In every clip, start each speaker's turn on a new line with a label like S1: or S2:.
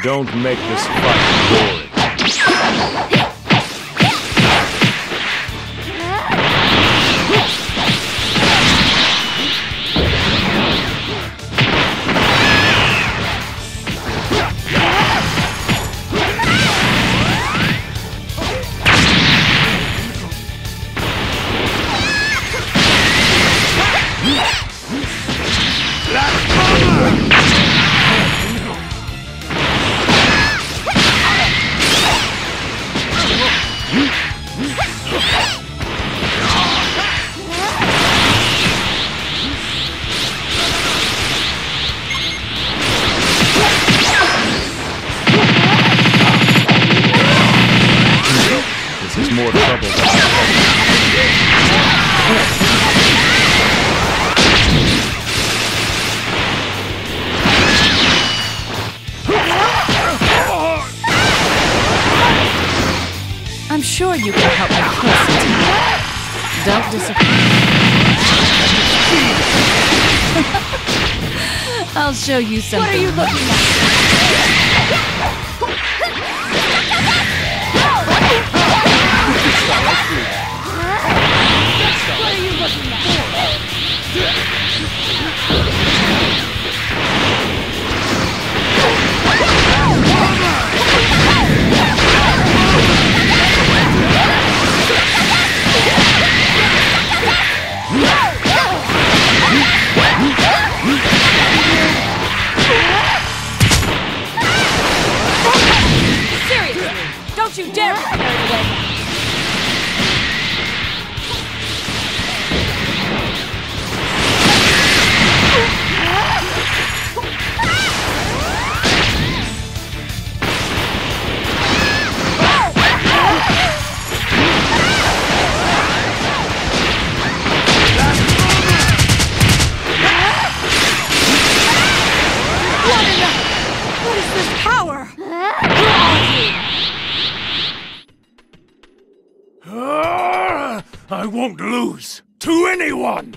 S1: Don't make this fight boring. This is more trouble than I
S2: I'm sure you can help me kill some time. Don't disappoint. I'll show you something. What are you looking at? What are you looking at? Seriously, don't you dare get carried away. What is this power? Who are you?
S1: I won't lose to anyone!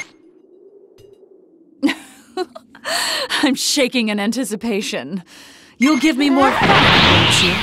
S2: I'm shaking in anticipation. You'll give me more fun, won't you?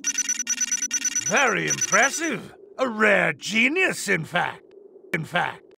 S3: Very impressive. A rare genius, in fact.